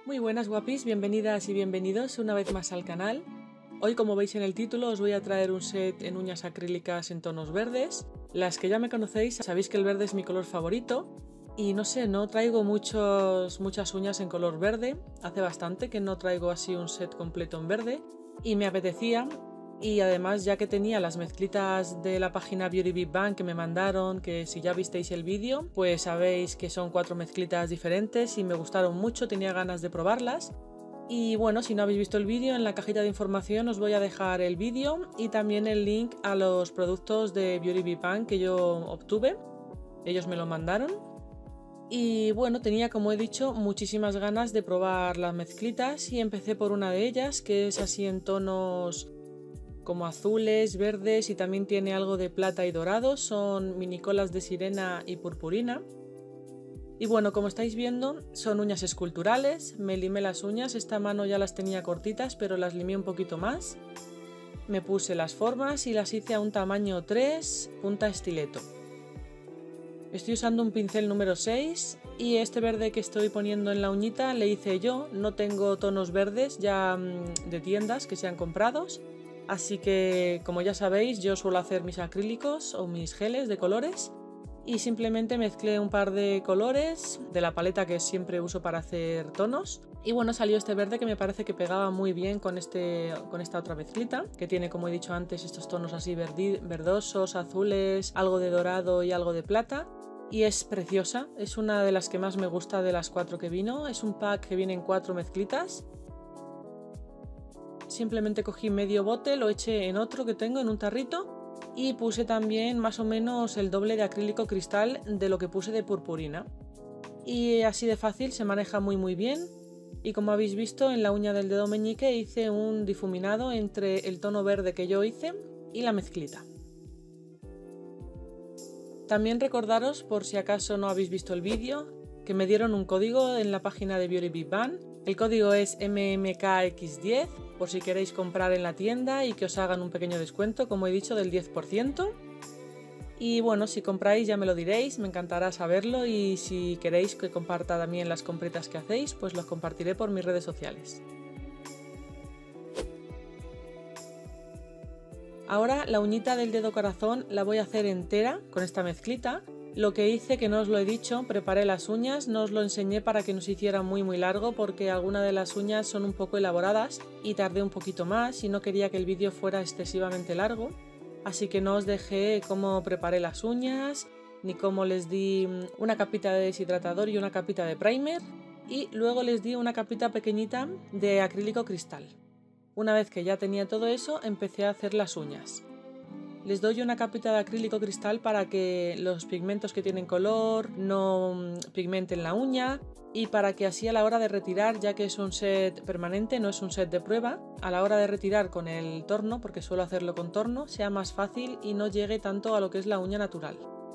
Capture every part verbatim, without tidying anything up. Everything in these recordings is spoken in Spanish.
Muy buenas guapis, bienvenidas y bienvenidos una vez más al canal. Hoy, como veis en el título, os voy a traer un set en uñas acrílicas en tonos verdes. Las que ya me conocéis sabéis que el verde es mi color favorito y no sé, no traigo muchos, muchas uñas en color verde. Hace bastante que no traigo así un set completo en verde y me apetecía. Y además, ya que tenía las mezclitas de la página Beauty Big Bang que me mandaron, que si ya visteis el vídeo, pues sabéis que son cuatro mezclitas diferentes y me gustaron mucho, tenía ganas de probarlas. Y bueno, si no habéis visto el vídeo, en la cajita de información os voy a dejar el vídeo y también el link a los productos de Beauty Big Bang que yo obtuve. Ellos me lo mandaron. Y bueno, tenía, como he dicho, muchísimas ganas de probar las mezclitas y empecé por una de ellas, que es así en tonos como azules, verdes y también tiene algo de plata y dorado. Son mini colas de sirena y purpurina. Y bueno, como estáis viendo, son uñas esculturales. Me limé las uñas, esta mano ya las tenía cortitas, pero las limé un poquito más. Me puse las formas y las hice a un tamaño tres, punta estileto. Estoy usando un pincel número seis y este verde que estoy poniendo en la uñita le hice yo. No tengo tonos verdes ya de tiendas que sean comprados. Así que, como ya sabéis, yo suelo hacer mis acrílicos o mis geles de colores y simplemente mezclé un par de colores de la paleta que siempre uso para hacer tonos. Y bueno, salió este verde que me parece que pegaba muy bien con, este, con esta otra mezclita, que tiene, como he dicho antes, estos tonos así verdi, verdosos, azules, algo de dorado y algo de plata. Y es preciosa, es una de las que más me gusta de las cuatro que vino. Es un pack que viene en cuatro mezclitas. Simplemente cogí medio bote, lo eché en otro que tengo en un tarrito y puse también más o menos el doble de acrílico cristal de lo que puse de purpurina. Y así de fácil, se maneja muy muy bien. Y como habéis visto, en la uña del dedo meñique hice un difuminado entre el tono verde que yo hice y la mezclita. También recordaros, por si acaso no habéis visto el vídeo, que me dieron un código en la página de Beauty Big Bang. El código es M M K X diez, por si queréis comprar en la tienda y que os hagan un pequeño descuento, como he dicho, del diez por ciento. Y bueno, si compráis ya me lo diréis, me encantará saberlo, y si queréis que comparta también las compritas que hacéis, pues los compartiré por mis redes sociales. Ahora la uñita del dedo corazón la voy a hacer entera con esta mezclita. Lo que hice, que no os lo he dicho, preparé las uñas, no os lo enseñé para que no se hiciera muy muy largo porque algunas de las uñas son un poco elaboradas y tardé un poquito más y no quería que el vídeo fuera excesivamente largo. Así que no os dejé cómo preparé las uñas, ni cómo les di una capita de deshidratador y una capita de primer, y luego les di una capita pequeñita de acrílico cristal. Una vez que ya tenía todo eso, empecé a hacer las uñas. Les doy una capita de acrílico cristal para que los pigmentos que tienen color no pigmenten la uña y para que así a la hora de retirar, ya que es un set permanente, no es un set de prueba, a la hora de retirar con el torno, porque suelo hacerlo con torno, sea más fácil y no llegue tanto a lo que es la uña natural.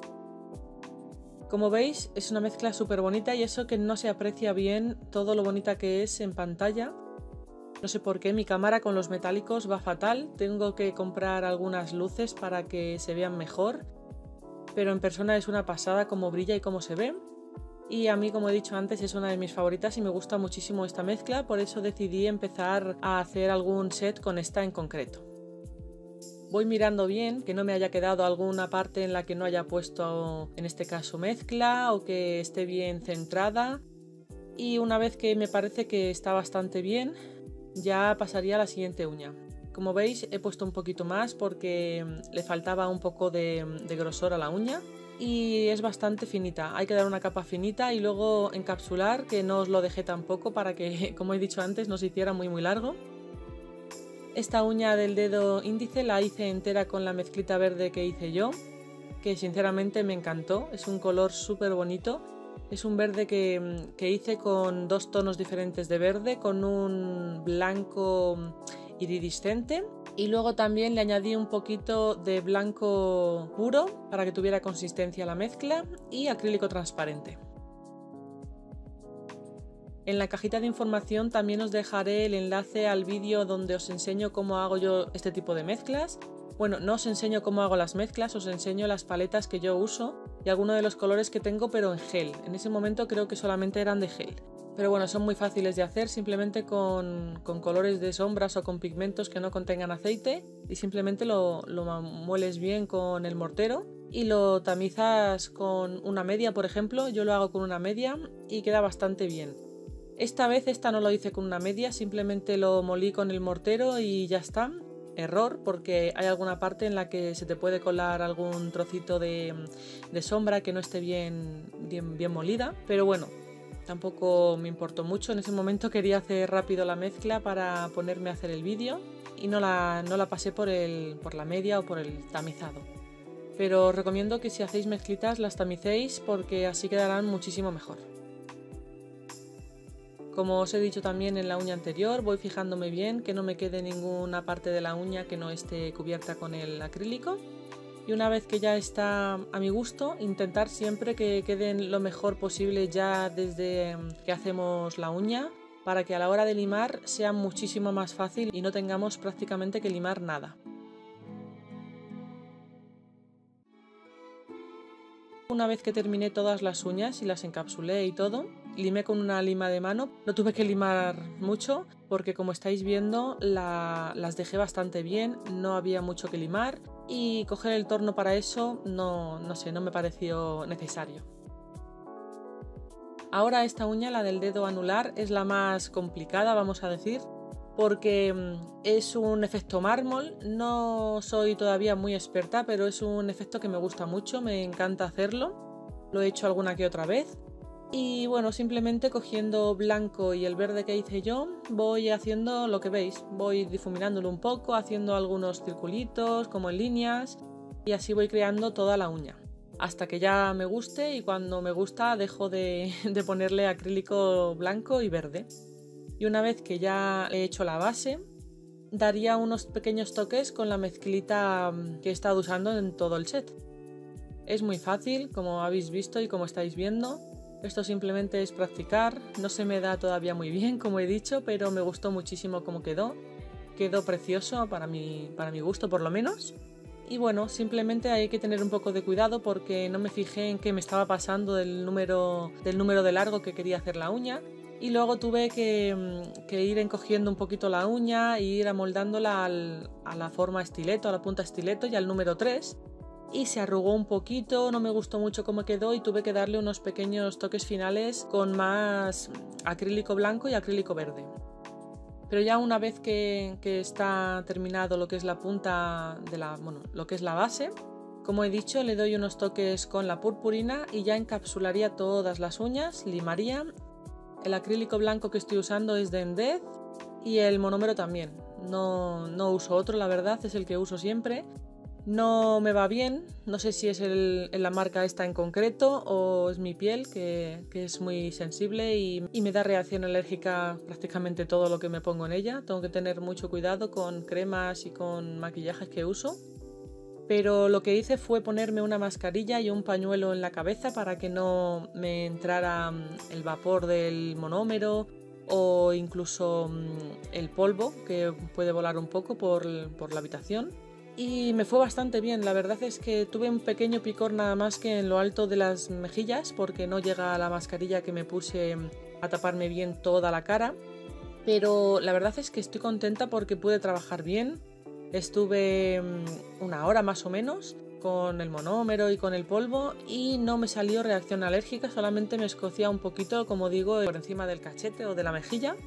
Como veis, es una mezcla súper bonita y eso que no se aprecia bien todo lo bonita que es en pantalla. No sé por qué mi cámara con los metálicos va fatal, tengo que comprar algunas luces para que se vean mejor, pero en persona es una pasada cómo brilla y cómo se ve. Y a mí, como he dicho antes, es una de mis favoritas y me gusta muchísimo esta mezcla, por eso decidí empezar a hacer algún set con esta en concreto. Voy mirando bien que no me haya quedado alguna parte en la que no haya puesto, en este caso, mezcla, o que esté bien centrada. Y una vez que me parece que está bastante bien, ya pasaría a la siguiente uña. Como veis, he puesto un poquito más porque le faltaba un poco de, de grosor a la uña y es bastante finita. Hay que dar una capa finita y luego encapsular, que no os lo dejé tampoco para que, como he dicho antes, no se hiciera muy muy largo. Esta uña del dedo índice la hice entera con la mezclita verde que hice yo, que sinceramente me encantó, es un color súper bonito. Es un verde que, que hice con dos tonos diferentes de verde, con un blanco iridiscente, y luego también le añadí un poquito de blanco puro para que tuviera consistencia la mezcla y acrílico transparente. En la cajita de información también os dejaré el enlace al vídeo donde os enseño cómo hago yo este tipo de mezclas. Bueno, no os enseño cómo hago las mezclas, os enseño las paletas que yo uso y algunos de los colores que tengo, pero en gel. En ese momento creo que solamente eran de gel. Pero bueno, son muy fáciles de hacer simplemente con, con colores de sombras o con pigmentos que no contengan aceite y simplemente lo, lo mueles bien con el mortero y lo tamizas con una media, por ejemplo. Yo lo hago con una media y queda bastante bien. Esta vez esta no lo hice con una media, simplemente lo molí con el mortero y ya está. Error, porque hay alguna parte en la que se te puede colar algún trocito de, de sombra que no esté bien, bien, bien molida, pero bueno, tampoco me importó mucho. En ese momento quería hacer rápido la mezcla para ponerme a hacer el vídeo y no la, no la pasé por, el, por la media o por el tamizado. Pero os recomiendo que si hacéis mezclitas las tamicéis porque así quedarán muchísimo mejor. Como os he dicho también en la uña anterior, voy fijándome bien que no me quede ninguna parte de la uña que no esté cubierta con el acrílico. Y una vez que ya está a mi gusto, intentar siempre que queden lo mejor posible ya desde que hacemos la uña, para que a la hora de limar sea muchísimo más fácil y no tengamos prácticamente que limar nada. Una vez que terminé todas las uñas y las encapsulé y todo, limé con una lima de mano. No tuve que limar mucho porque, como estáis viendo, la, las dejé bastante bien, no había mucho que limar y coger el torno para eso no, no sé, no me pareció necesario. Ahora esta uña, la del dedo anular, es la más complicada, vamos a decir, porque es un efecto mármol. No soy todavía muy experta, pero es un efecto que me gusta mucho, me encanta hacerlo. Lo he hecho alguna que otra vez. Y bueno, simplemente cogiendo blanco y el verde que hice yo, voy haciendo lo que veis. Voy difuminándolo un poco, haciendo algunos circulitos, como en líneas, y así voy creando toda la uña. Hasta que ya me guste, y cuando me gusta dejo de, de ponerle acrílico blanco y verde. Y una vez que ya he hecho la base, daría unos pequeños toques con la mezclita que he estado usando en todo el set. Es muy fácil, como habéis visto y como estáis viendo. Esto simplemente es practicar. No se me da todavía muy bien, como he dicho, pero me gustó muchísimo cómo quedó. Quedó precioso para mi, para mi gusto, por lo menos. Y bueno, simplemente hay que tener un poco de cuidado porque no me fijé en qué me estaba pasando del número, del número de largo que quería hacer la uña. Y luego tuve que, que ir encogiendo un poquito la uña e ir amoldándola al, a la forma estileto, a la punta estileto y al número tres. Y se arrugó un poquito, no me gustó mucho cómo quedó y tuve que darle unos pequeños toques finales con más acrílico blanco y acrílico verde. Pero ya una vez que, que está terminado lo que es la punta de la, bueno, lo que es la base, como he dicho, le doy unos toques con la purpurina y ya encapsularía todas las uñas, limaría. El acrílico blanco que estoy usando es de Endez y el monómero también. No, no uso otro, la verdad, es el que uso siempre. No me va bien, no sé si es el, la marca esta en concreto o es mi piel que, que es muy sensible y, y me da reacción alérgica prácticamente todo lo que me pongo en ella. Tengo que tener mucho cuidado con cremas y con maquillajes que uso. Pero lo que hice fue ponerme una mascarilla y un pañuelo en la cabeza para que no me entrara el vapor del monómero o incluso el polvo que puede volar un poco por, por la habitación. Y me fue bastante bien, la verdad es que tuve un pequeño picor nada más que en lo alto de las mejillas porque no llega a la mascarilla que me puse a taparme bien toda la cara. Pero la verdad es que estoy contenta porque pude trabajar bien. Estuve una hora más o menos con el monómero y con el polvo y no me salió reacción alérgica, solamente me escocía un poquito, como digo, por encima del cachete o de la mejilla.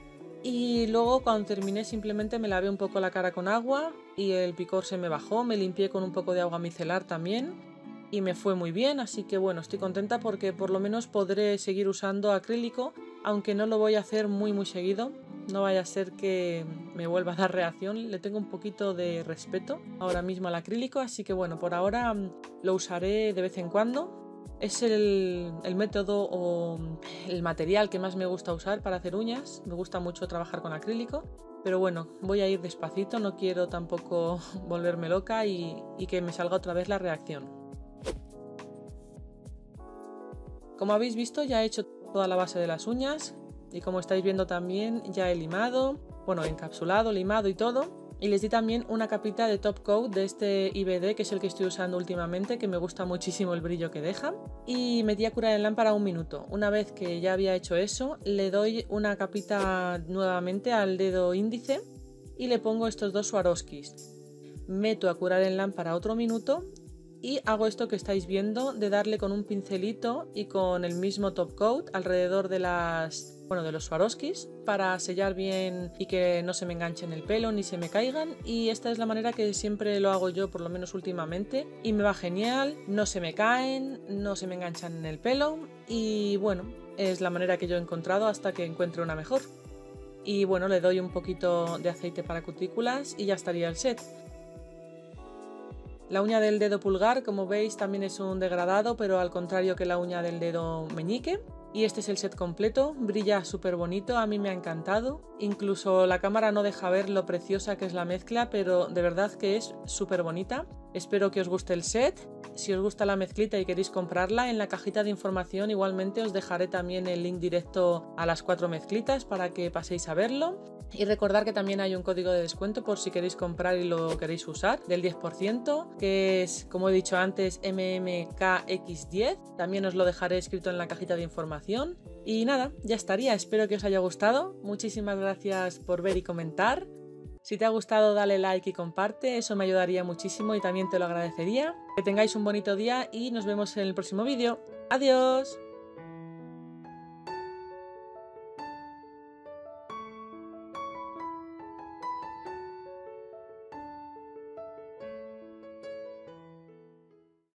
Y luego cuando terminé simplemente me lavé un poco la cara con agua y el picor se me bajó, me limpié con un poco de agua micelar también y me fue muy bien, así que bueno, estoy contenta porque por lo menos podré seguir usando acrílico, aunque no lo voy a hacer muy muy seguido. No vaya a ser que me vuelva a dar reacción, le tengo un poquito de respeto ahora mismo al acrílico, así que bueno, por ahora lo usaré de vez en cuando. Es el, el método o el material que más me gusta usar para hacer uñas, me gusta mucho trabajar con acrílico, pero bueno, voy a ir despacito, no quiero tampoco volverme loca y, y que me salga otra vez la reacción. Como habéis visto, ya he hecho toda la base de las uñas. Y como estáis viendo también ya he limado, bueno, encapsulado, limado y todo. Y les di también una capita de top coat de este I B D, que es el que estoy usando últimamente, que me gusta muchísimo el brillo que deja. Y metí a curar en lámpara un minuto. Una vez que ya había hecho eso, le doy una capita nuevamente al dedo índice y le pongo estos dos Swarovskis. Meto a curar en lámpara otro minuto y hago esto que estáis viendo, de darle con un pincelito y con el mismo top coat alrededor de las, bueno, de los Swarovskis, para sellar bien y que no se me enganchen el pelo ni se me caigan. Y esta es la manera que siempre lo hago yo, por lo menos últimamente, y me va genial, no se me caen, no se me enganchan en el pelo y bueno, es la manera que yo he encontrado hasta que encuentre una mejor. Y bueno, le doy un poquito de aceite para cutículas y ya estaría el set. La uña del dedo pulgar, como veis, también es un degradado, pero al contrario que la uña del dedo meñique. Y este es el set completo, brilla súper bonito, a mí me ha encantado. Incluso la cámara no deja ver lo preciosa que es la mezcla, pero de verdad que es súper bonita. Espero que os guste el set. Si os gusta la mezclita y queréis comprarla, en la cajita de información igualmente os dejaré también el link directo a las cuatro mezclitas para que paséis a verlo. Y recordar que también hay un código de descuento por si queréis comprar y lo queréis usar, del diez por ciento, que es, como he dicho antes, M M K X diez. También os lo dejaré escrito en la cajita de información. Y nada, ya estaría, espero que os haya gustado. Muchísimas gracias por ver y comentar. Si te ha gustado, dale like y comparte, eso me ayudaría muchísimo y también te lo agradecería. Que tengáis un bonito día y nos vemos en el próximo vídeo. ¡Adiós!